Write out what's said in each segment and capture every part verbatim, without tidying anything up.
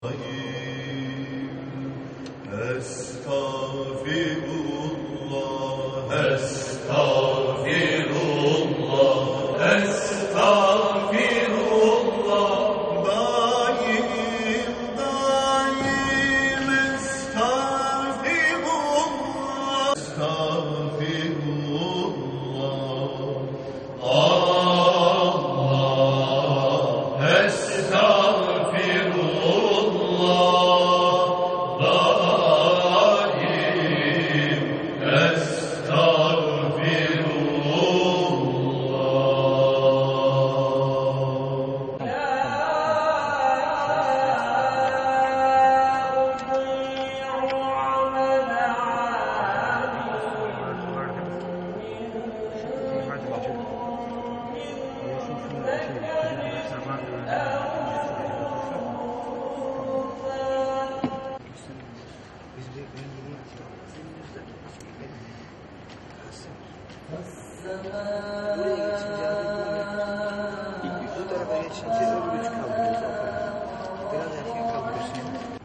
Estağfirullah, estağfirullah, estağfirullah, daim, daim, estağfirullah, estağfirullah, Allah, estağfirullah. Bu tarafa geçince öbür üç kaldırıyoruz o tarafa. Biraz erken kaldırıyorsun.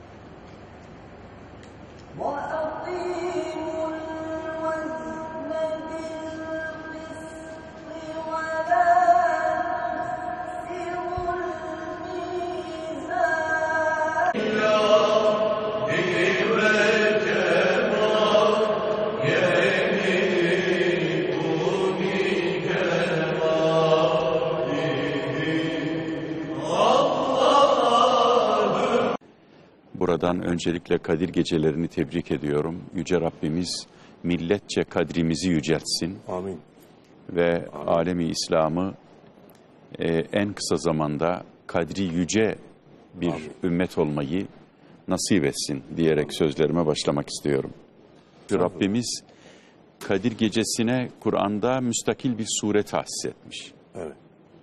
Buradan öncelikle Kadir gecelerini tebrik ediyorum. Yüce Rabbimiz milletçe kadrimizi yüceltsin. Amin. Ve Amin. Alemi İslam'ı e, en kısa zamanda kadri yüce bir Amin. Ümmet olmayı nasip etsin diyerek sözlerime başlamak istiyorum. Amin. Rabbimiz Kadir gecesine Kur'an'da müstakil bir sure tahsis etmiş. Evet.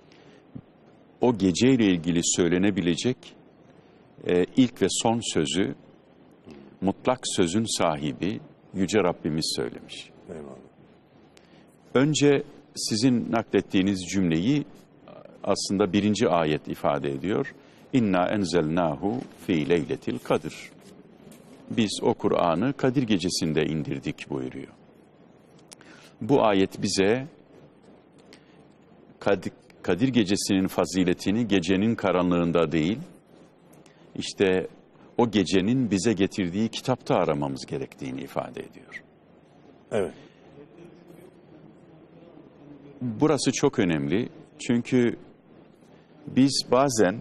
O geceyle ilgili söylenebilecek Ee, ilk ve son sözü mutlak sözün sahibi Yüce Rabbimiz söylemiş. Eyvallah. Önce sizin naklettiğiniz cümleyi aslında birinci ayet ifade ediyor. İnna enzelnahu fi leyletil kadir. Biz o Kur'an'ı Kadir gecesinde indirdik buyuruyor. Bu ayet bize Kadir, Kadir gecesinin faziletini gecenin karanlığında değil, İşte o gecenin bize getirdiği kitapta aramamız gerektiğini ifade ediyor. Evet. Burası çok önemli. Çünkü biz bazen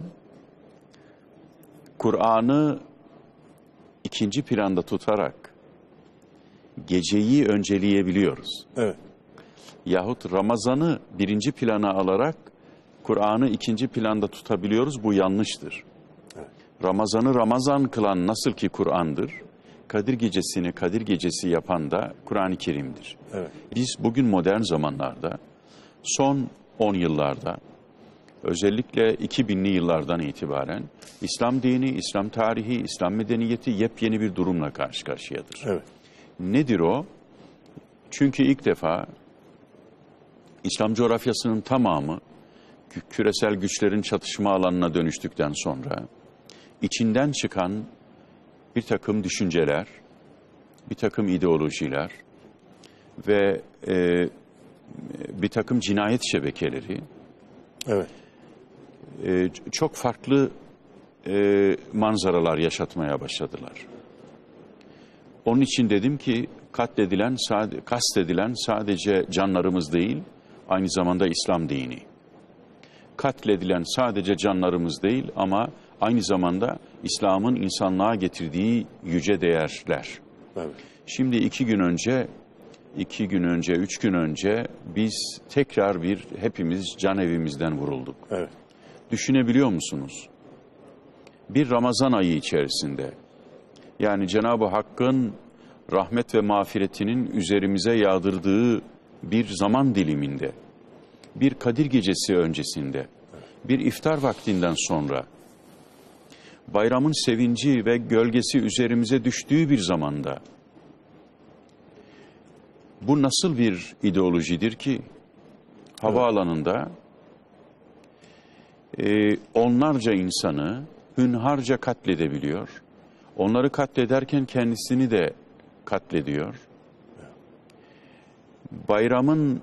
Kur'an'ı ikinci planda tutarak geceyi önceleyebiliyoruz. Evet. Yahut Ramazan'ı birinci plana alarak Kur'an'ı ikinci planda tutabiliyoruz. Bu yanlıştır. Ramazan'ı Ramazan kılan nasıl ki Kur'an'dır, Kadir gecesini Kadir gecesi yapan da Kur'an-ı Kerim'dir. Evet. Biz bugün modern zamanlarda, son on yıllarda, özellikle iki binli yıllardan itibaren İslam dini, İslam tarihi, İslam medeniyeti yepyeni bir durumla karşı karşıyadır. Evet. Nedir o? Çünkü ilk defa İslam coğrafyasının tamamı küresel güçlerin çatışma alanına dönüştükten sonra İçinden çıkan bir takım düşünceler, bir takım ideolojiler ve e, bir takım cinayet şebekeleri evet. e, çok farklı e, manzaralar yaşatmaya başladılar. Onun için dedim ki katledilen, kastedilen sadece canlarımız değil, aynı zamanda İslam dini. Katledilen sadece canlarımız değil ama aynı zamanda İslam'ın insanlığa getirdiği yüce değerler. Evet. Şimdi iki gün önce, iki gün önce, üç gün önce biz tekrar bir hepimiz can evimizden vurulduk. Evet. Düşünebiliyor musunuz? Bir Ramazan ayı içerisinde, yani Cenab-ı Hakk'ın rahmet ve mağfiretinin üzerimize yağdırdığı bir zaman diliminde, bir Kadir gecesi öncesinde, bir iftar vaktinden sonra, bayramın sevinci ve gölgesi üzerimize düştüğü bir zamanda, bu nasıl bir ideolojidir ki havaalanında e, onlarca insanı hünharca katledebiliyor. Onları katlederken kendisini de katlediyor. Bayramın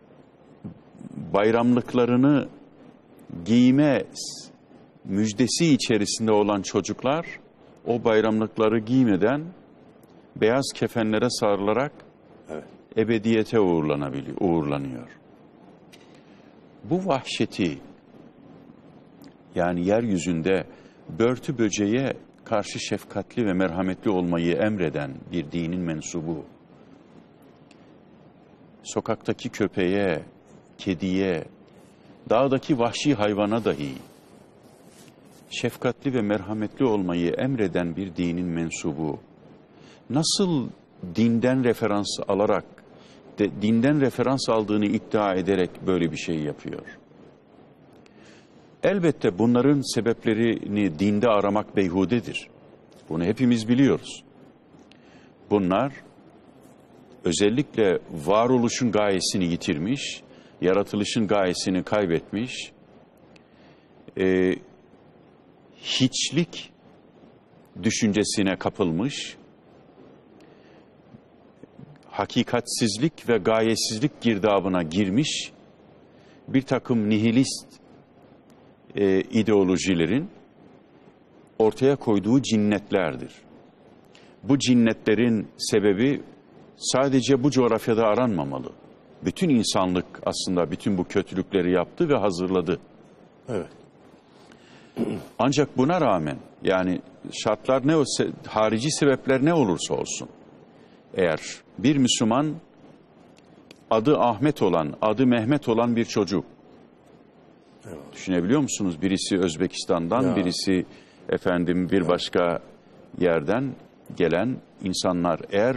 bayramlıklarını giyme müjdesi içerisinde olan çocuklar o bayramlıkları giymeden beyaz kefenlere sarılarak Evet. ebediyete uğurlanabiliyor, uğurlanıyor. Bu vahşeti, yani yeryüzünde börtü böceğe karşı şefkatli ve merhametli olmayı emreden bir dinin mensubu, sokaktaki köpeğe, kediye, dağdaki vahşi hayvana dahi şefkatli ve merhametli olmayı emreden bir dinin mensubu, nasıl dinden referans alarak, de, dinden referans aldığını iddia ederek böyle bir şey yapıyor? Elbette bunların sebeplerini dinde aramak beyhudedir. Bunu hepimiz biliyoruz. Bunlar özellikle varoluşun gayesini yitirmiş, yaratılışın gayesini kaybetmiş, e, hiçlik düşüncesine kapılmış, hakikatsizlik ve gayesizlik girdabına girmiş bir takım nihilist e, ideolojilerin ortaya koyduğu cinnetlerdir. Bu cinnetlerin sebebi sadece bu coğrafyada aranmamalı. Bütün insanlık aslında bütün bu kötülükleri yaptı ve hazırladı. Evet. Ancak buna rağmen, yani şartlar ne olsa, harici sebepler ne olursa olsun, eğer bir Müslüman adı Ahmet olan, adı Mehmet olan bir çocuk, evet, düşünebiliyor musunuz? Birisi Özbekistan'dan, ya, birisi efendim bir, evet, başka yerden gelen insanlar, eğer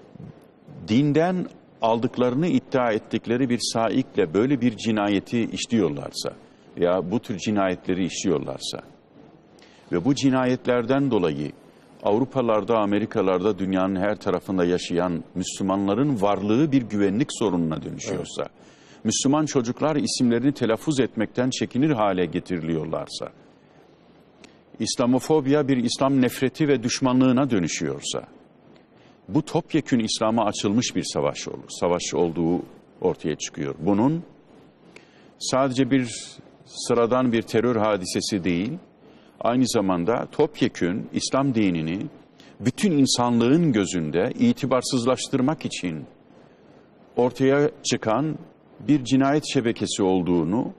dinden aldıklarını iddia ettikleri bir saikle böyle bir cinayeti işliyorlarsa ya bu tür cinayetleri işliyorlarsa ve bu cinayetlerden dolayı Avrupalarda, Amerikalarda, dünyanın her tarafında yaşayan Müslümanların varlığı bir güvenlik sorununa dönüşüyorsa, evet, Müslüman çocuklar isimlerini telaffuz etmekten çekinir hale getiriliyorlarsa, İslamofobya bir İslam nefreti ve düşmanlığına dönüşüyorsa, bu topyekün İslam'a açılmış bir savaş olur. Savaş olduğu ortaya çıkıyor. Bunun sadece bir sıradan bir terör hadisesi değil, aynı zamanda topyekün İslam dinini bütün insanlığın gözünde itibarsızlaştırmak için ortaya çıkan bir cinayet şebekesi olduğunu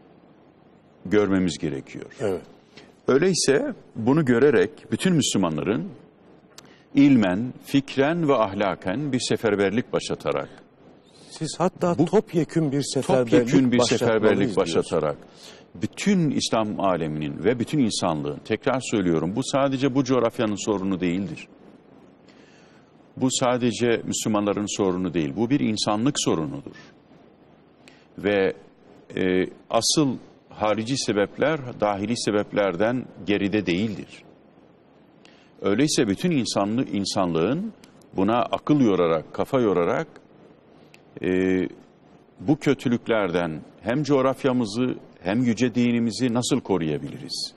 görmemiz gerekiyor. Evet. Öyleyse bunu görerek bütün Müslümanların ilmen, fikren ve ahlaken bir seferberlik başlatarak, siz hatta bu, topyekün bir seferberlik, topyekün bir seferberlik başlatmalıyız başlatarak bütün İslam aleminin ve bütün insanlığın, tekrar söylüyorum, bu sadece bu coğrafyanın sorunu değildir. Bu sadece Müslümanların sorunu değil, bu bir insanlık sorunudur. Ve e, asıl harici sebepler dahili sebeplerden geride değildir. Öyleyse bütün insanlı, insanlığın buna akıl yorarak, kafa yorarak e, bu kötülüklerden hem coğrafyamızı hem yüce dinimizi nasıl koruyabiliriz?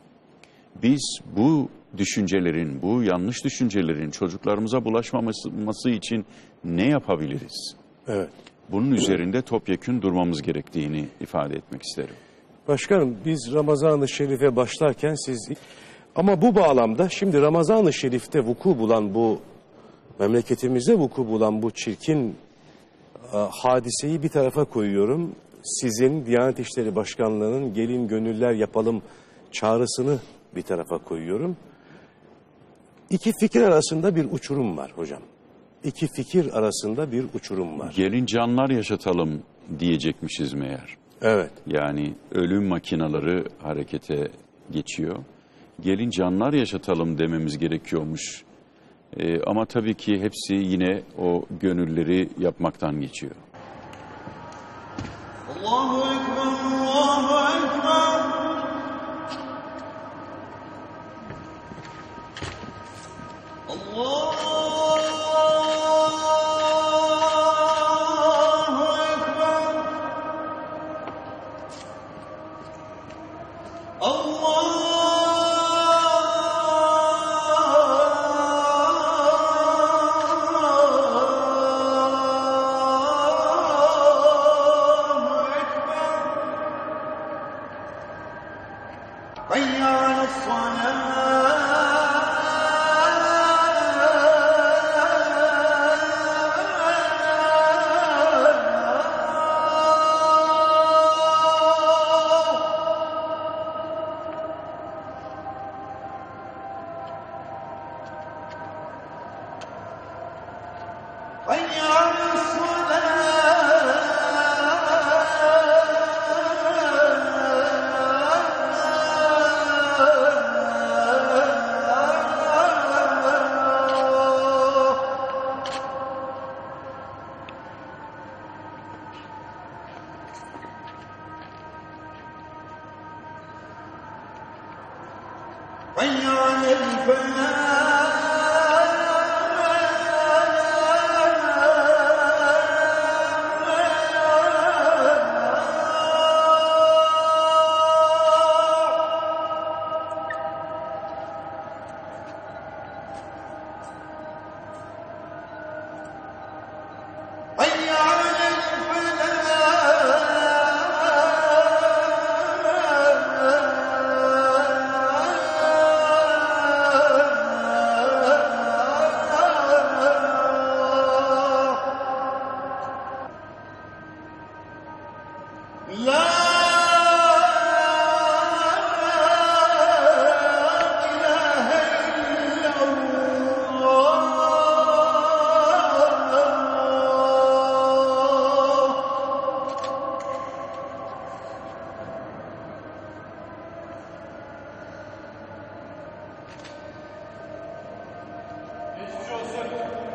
Biz bu düşüncelerin, bu yanlış düşüncelerin çocuklarımıza bulaşmaması için ne yapabiliriz? Evet. Bunun üzerinde topyekün durmamız gerektiğini ifade etmek isterim. Başkanım, biz Ramazan-ı Şerif'e başlarken siz... Ama bu bağlamda şimdi Ramazan-ı Şerif'te vuku bulan bu, memleketimizde vuku bulan bu çirkin e, hadiseyi bir tarafa koyuyorum. Sizin Diyanet İşleri Başkanlığı'nın gelin gönüller yapalım çağrısını bir tarafa koyuyorum. İki fikir arasında bir uçurum var hocam. İki fikir arasında bir uçurum var. Gelin canlar yaşatalım diyecekmişiz meğer. Evet. Yani ölüm makinaları harekete geçiyor. Gelin canlar yaşatalım dememiz gerekiyormuş. Ee, ama tabii ki hepsi yine o gönülleri yapmaktan geçiyor. Allahu Ekber, Allahu Ekber. Allah. Allah olsun.